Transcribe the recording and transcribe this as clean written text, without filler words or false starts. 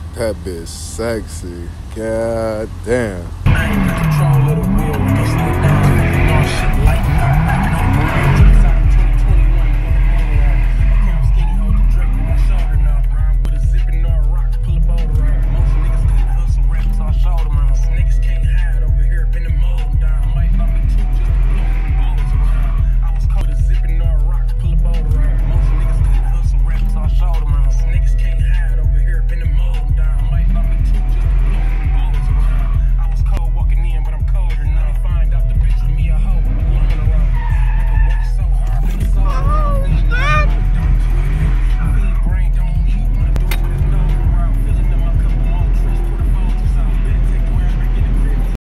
That bitch sexy. God damn. I ain't in control of the wheel. Just look down. Shit like